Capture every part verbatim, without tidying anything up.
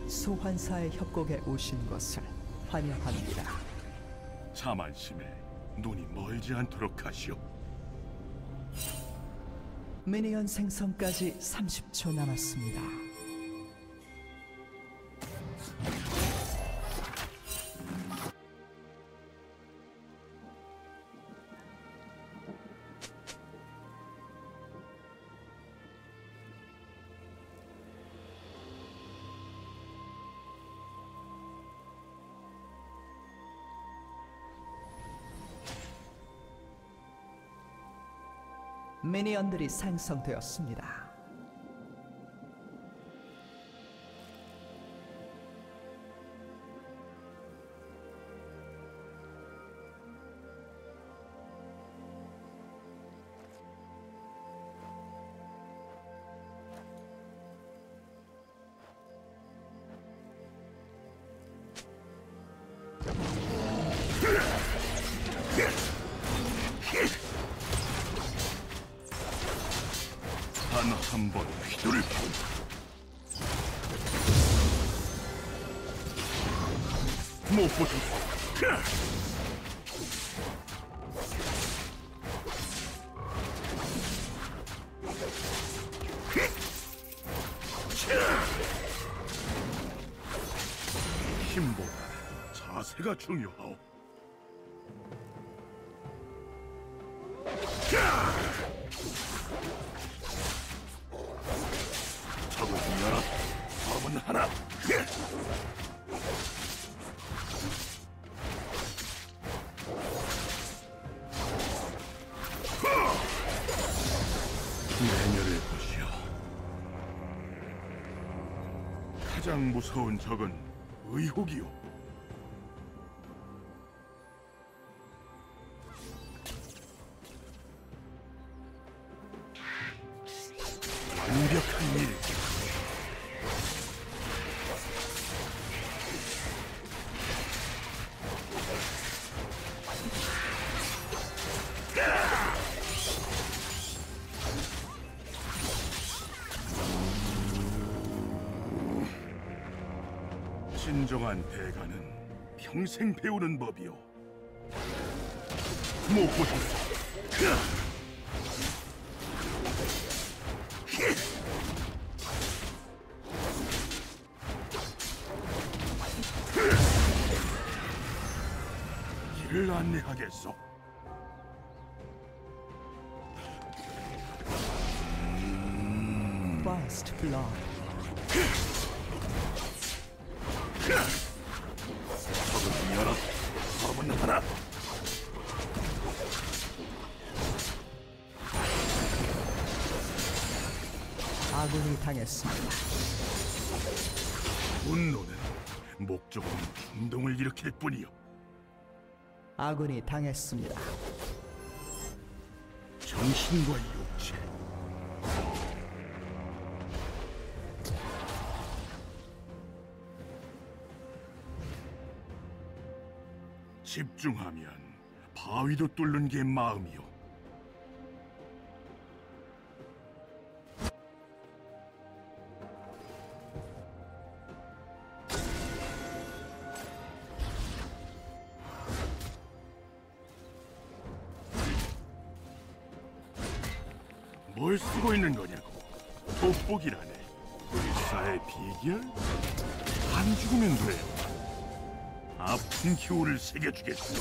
소환사의 협곡에 오신 것을 환영합니다. 자만심에 눈이 멀지 않도록 하시오. 미니언 생성까지 삼십 초 남았습니다. 미니언들이 생성되었습니다. 단 한 번 휘두를 뿐. 못 보셨어. 힘보다 자세가 중요하오. 적을 이어라. 검은 하나. 내녀를 보시오. 가장 무서운 적은 의혹이오. 완벽한 일. 진정한 대가는 평생 배우는 법이오. 못 보셨어. 길을 안내하겠소. First blood. 적을 이어라. 검은 하나. 아군이 당했습니다. 분노는 목적으로 충동을 일으킬 뿐이요. 아군이 당했습니다. 정신과 육체. 집중하면 바위도 뚫는 게 마음이요. 뭘 쓰고 있는 거냐고. 돋보기라네. 불사의 비결? 안 죽으면 돼요. 아픈 기호를 새겨주겠어.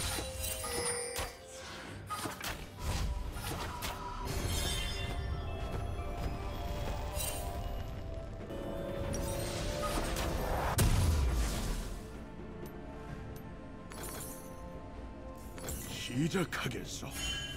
시작하겠어.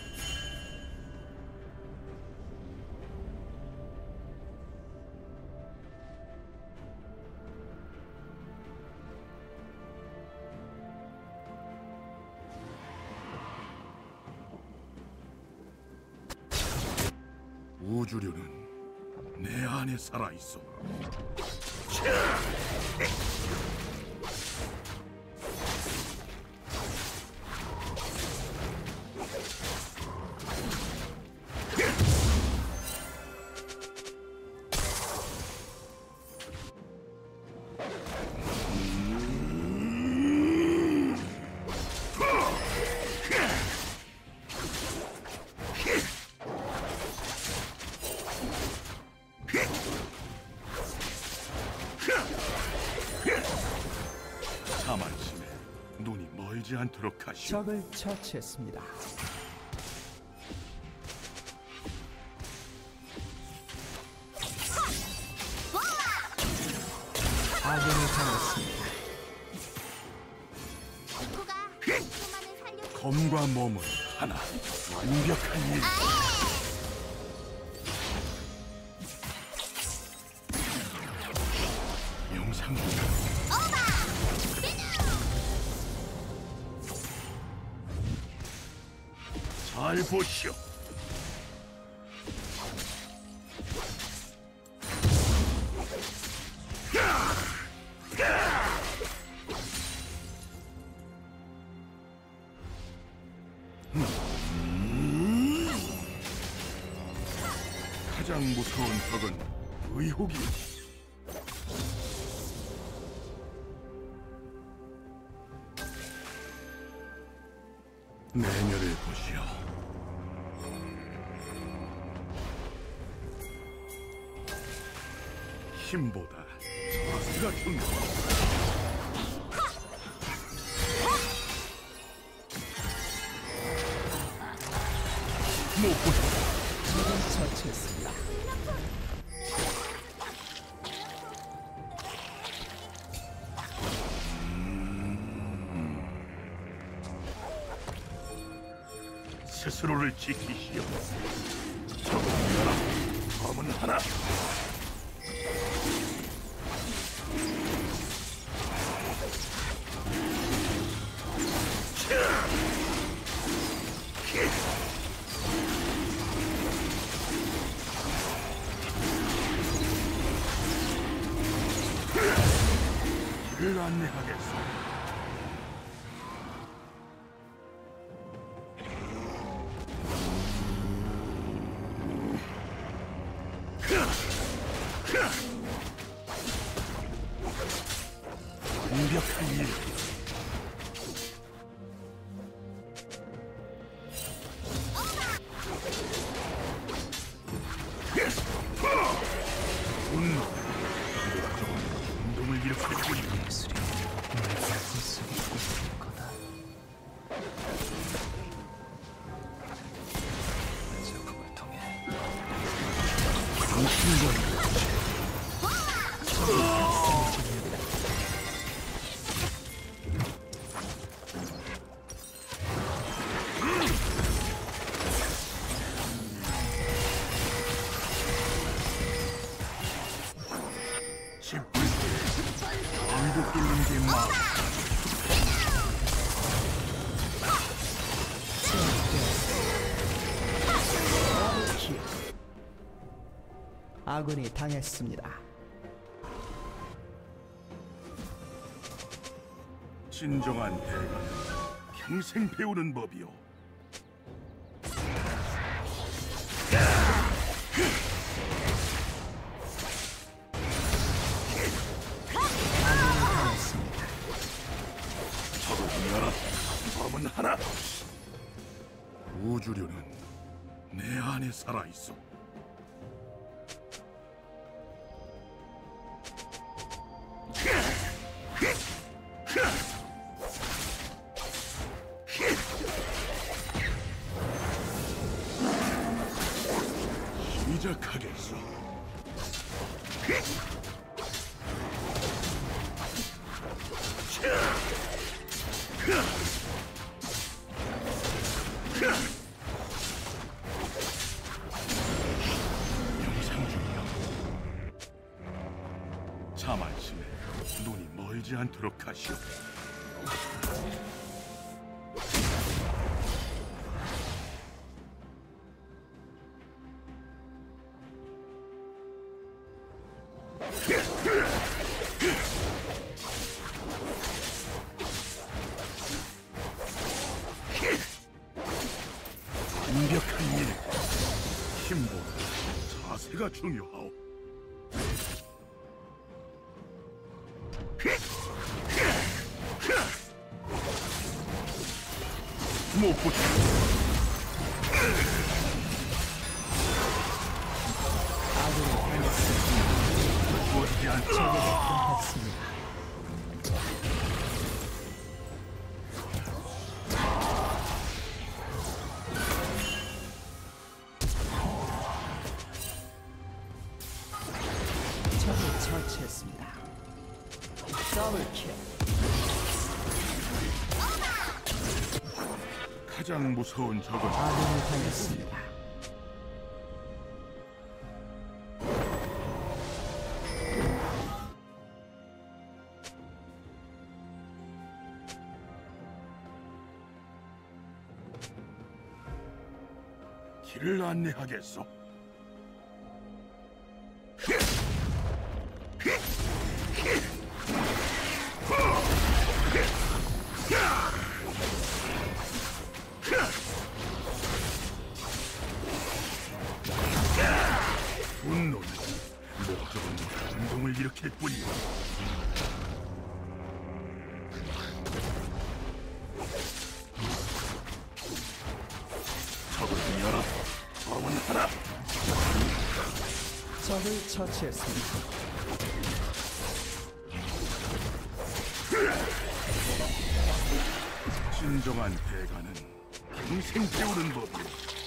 우주류는 내 안에 살아있어. 자만심에 눈이 멀지 않도록 하시오. 적을 처치했습니다. 아군이 당했습니다. 검과 몸은 하나, 완벽한 일. 영상 잘 보시오. 가장 무서운 적은 의혹이오. 내녀를 보시오. 힘보다 자세가 중요하오. 무엇보다 적을 처치했습니다. 스스로를 지키시오. 적은 하나, 검은 하나. 길을 안내하겠소. 완벽한 일. 분노. 운동을 일으킬 뿐이다. 예술이 널 바꿀 수 있을 거다. 작품을 통해 당신과 왕국 뚫는 게 마음. 아군이 당했습니다. 진정한 대가는 평생 배우는 법이오. 적을 하나, 검은 하나. 우주류는 내 안에 살아있어. 시작하겠어. 영상 중이야. 자만심에 눈이 멀지 않도록 하시오. 완벽한 일. 힘보다 자세가 중요하오. 못 보다. 아군이 당했습니다. 죽지 않다. 적에게 공했습니다. 적을 처치했습니다. 더블킬. 가장 무서운 적은 아군이 당했습니다. 길을 안내하겠소. 분노는 목적은 운동을 일으킬 뿐이야. 적을 열어 범원하라. 적을 처치했습니다. 진정한 대가는 평생 배우는 법이야.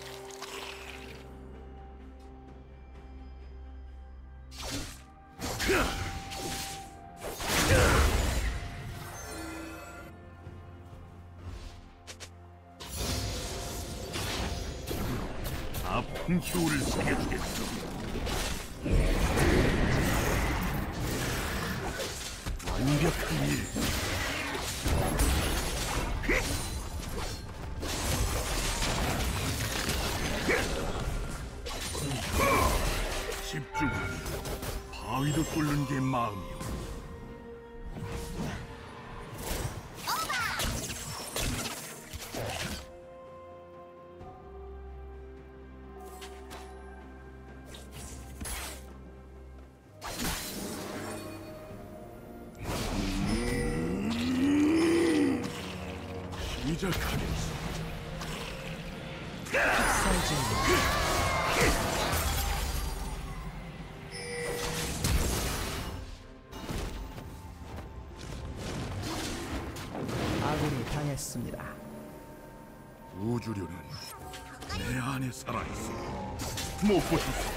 아픈 효를 새겨주겠어. 완벽한 일. 집중하니 바위도 뚫는 게 마음이오. 시작하겠어. 학살중입니다. 아군이 당했습니다. 우주류는 내 안에 살아있어. 못 보셨어.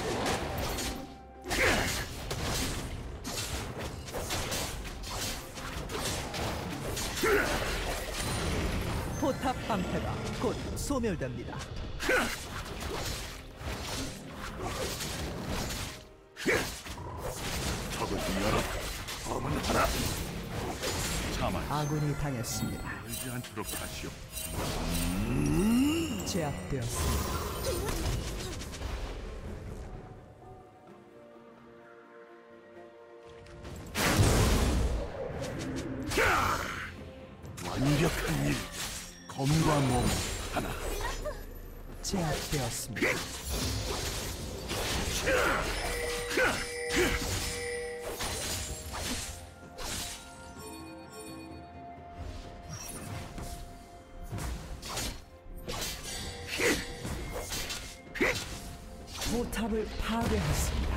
포탑 방패가 곧 소멸됩니다. 적을 열어 범원하라. 자만 아군이 당했습니다. 알지 않도록 하시오. 제압되었습니다. 완벽한 일. 검과 몸 하나. 제압되었습니다. 포탑을 파괴했습니다.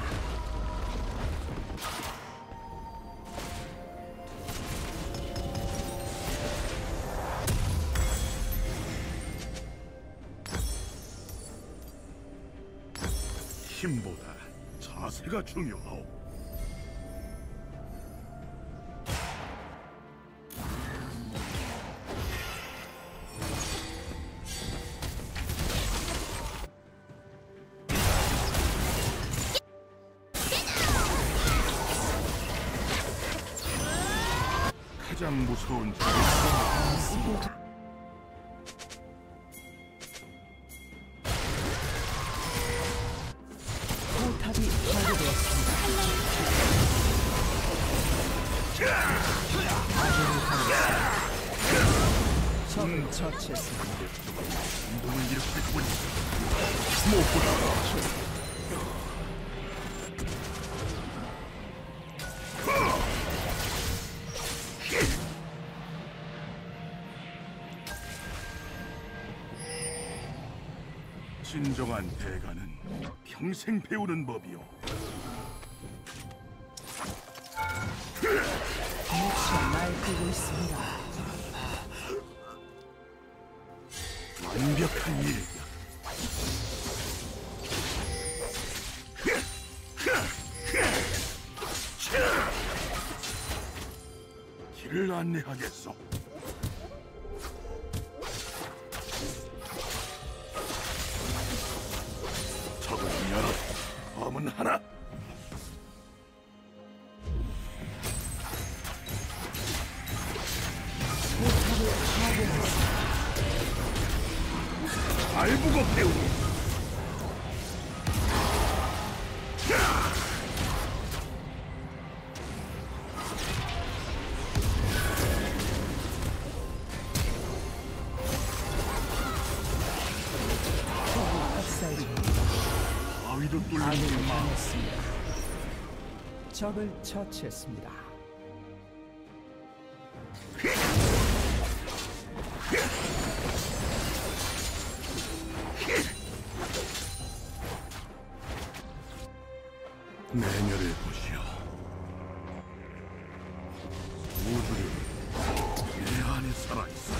힘보다 자세가 중요하오. 가장 무서운 적은 있습니다. 포탑이 파괴되었습니다. 아군이 당했습니다. 적을 처치했습니다. 운동을 일으킬 뿐. 무엇보다 진정한 대가는 평생 배우는 법이요. 미쳐 날뛰고 있습니다. 완벽한 일이야. 길을 안내하겠소. 적은 여러, 검은 하나. 포탑을 파괴했습니다. 알부고 배우니. 학살 중입니다. 바위도 뚫는 아군이 게 마. 당했습니다. 적을 처치했습니다. 내녀를 보시오. 우주는 내 안에 살아있어.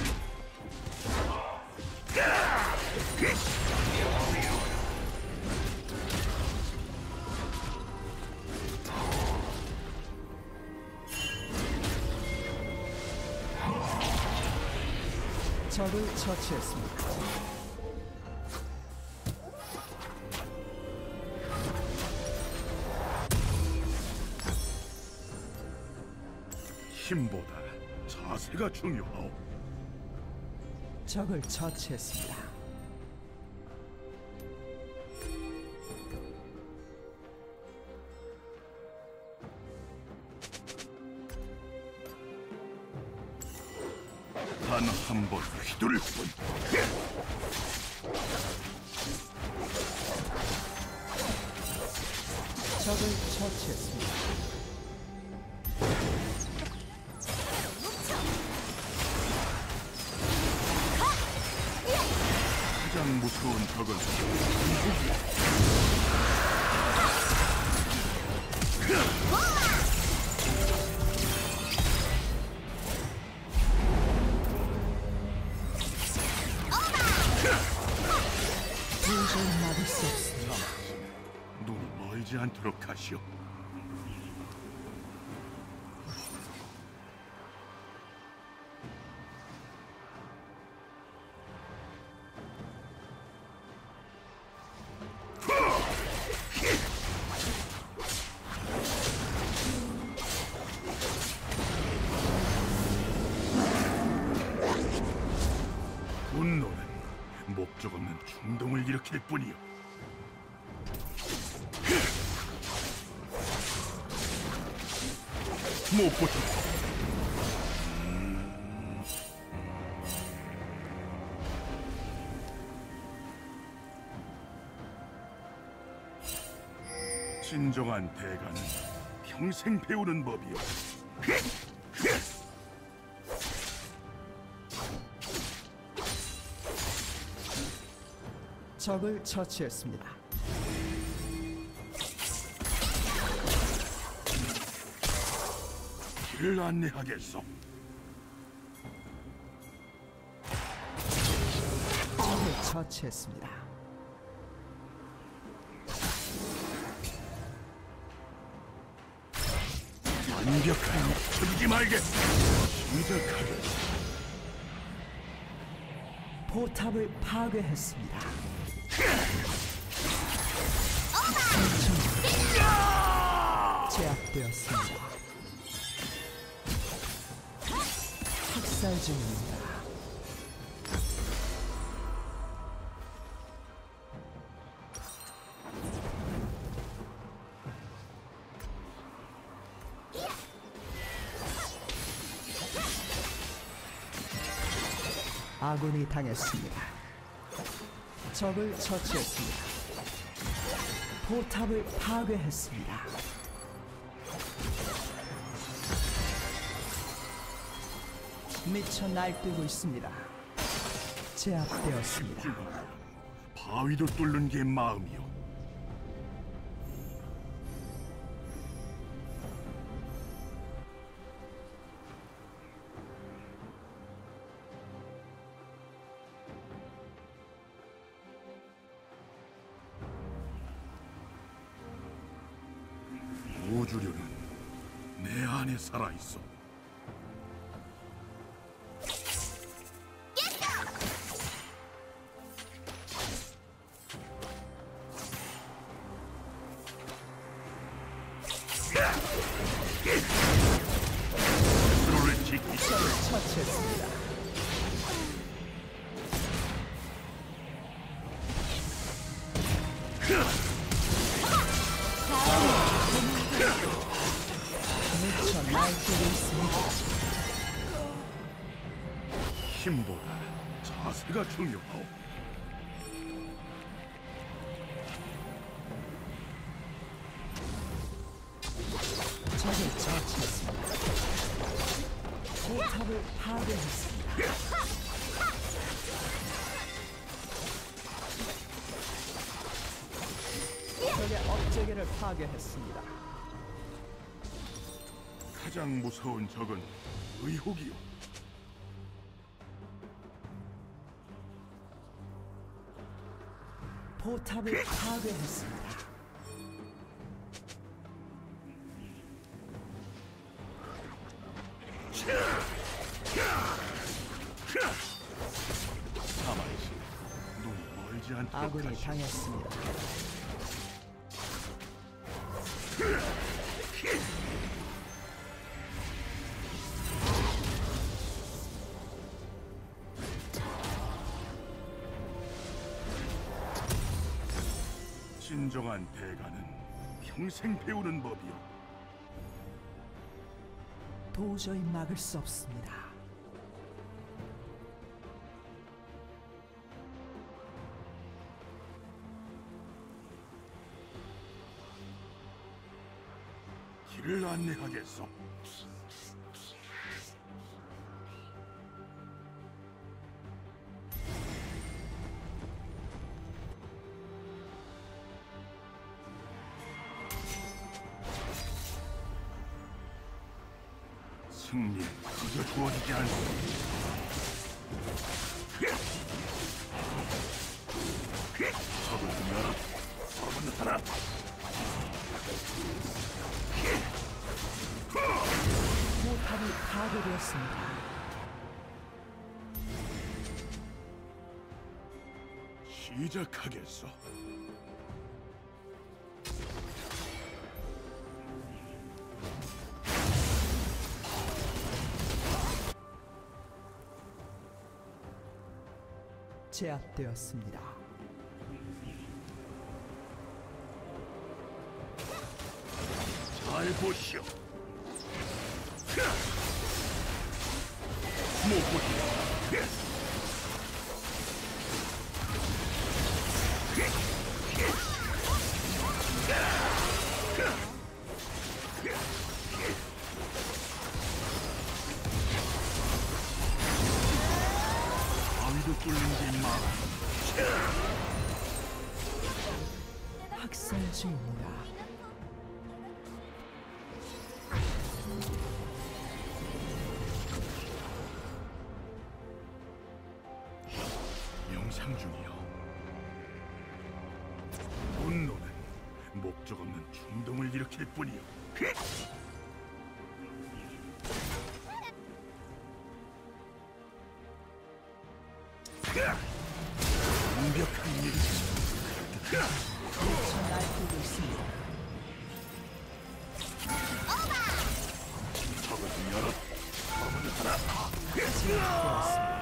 적을 처치했습니다. 힘보다 자세가 중요하오. 적을 처치했습니다. 단 한 번 휘두를 뿐. 적을 처치했습니다. 가장 무서운 적은 도저히 막을 수 없습니다. 눈이 멀지 않도록 하시오. 분노는 목적 없는 충동을 일으킬 뿐이요. 못 보셨어. 진정한 대가는 평생 배우는 법이요. 적을 처치했습니다. 길을 안내하겠소. 적을 처치했습니다. 완벽한 쳐주지 말게. 시작하겠소. 포탑을 파괴했습니다. 제압되었습니다. 학살 중입니다. 아군이 당했습니다. 적을 처치했습니다. 포탑을 파괴했습니다. 미쳐 날뛰고 있습니다. 제압되었습니다. 바위도 뚫는 게 마음이요. 우주류는 내 안에 살아있어. 스스로를 지키기 적을 처치했습니다. 미쳐 날뛰고 있습니다. 힘보다 자세가 중요하오. 적을 처치했습니다. 포탑을 파괴했습니다. 적의 업체계를 파괴했습니다. 가장 무서운 적은 의혹이요. 포탑을 파괴했습니다. 가만히 있어. 눈이 멀지 않도록 아군이 하시오. 당했습니다. 진정한 대가는 평생 배우는 법이요. 도저히 막을 수 없습니다. 길을 안내하겠소. 승리는 그저 주어지지 않습니다. 적을 열어 서문 하나. 포탑이 파괴되었습니다. 시작하겠소. 제압되었습니다. 잘 보시오. 못 보시오. 바위도 뚫는 게 마음. 학살 중입니다. 명상 중이요. 분노는 목적 없는 충동을 일으킬 뿐이요. 완벽한 일. 미쳐 날뛰고 있습니다. 적을 열어 서문 하나. 제압되었습니다.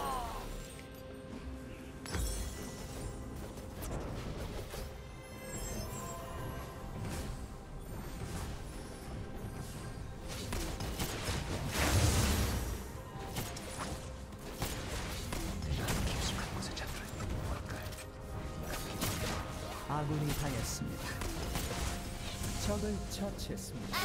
아군이 당했습니다. 적을 처치했습니다.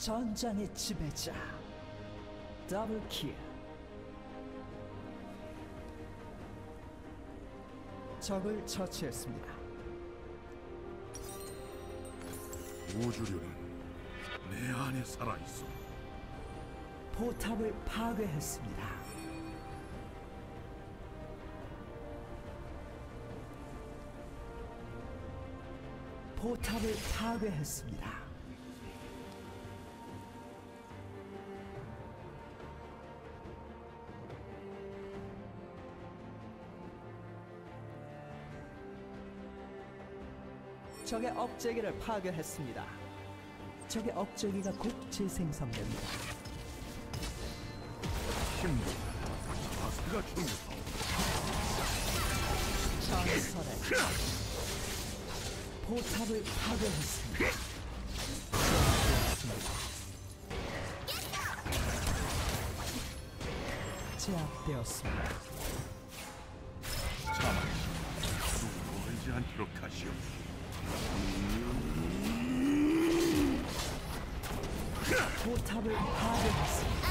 전장의 지배자. 더블킬. 적을 처치했습니다. 우주류는 내 안에 살아있어. 포탑을 파괴했습니다. 포탑을 파괴했습니다. 적의 억제기를 파괴했습니다. 적의 억제기가 곧 재생성됩니다. 힘든 자세가 중요하다. 전설의 포탑을 파괴했습니다. 제압되었습니다. 자만 누구 멀지 않도록 하시오. 포탑을 파괴했습니다.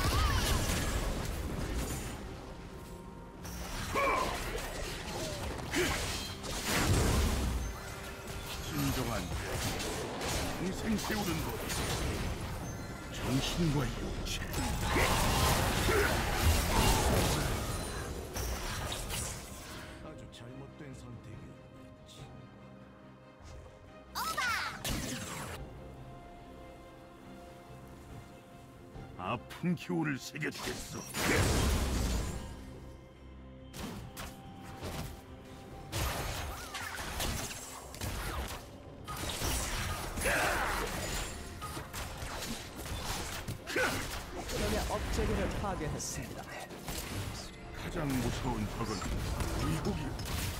진정한 평생 세우는 것. 정신과 육체. 아주 잘못된 선택이었지. 아픈 기운을 새겨주겠어. 적의 억제기를 파괴했습니다. 가장 무서운 적은 의복이야.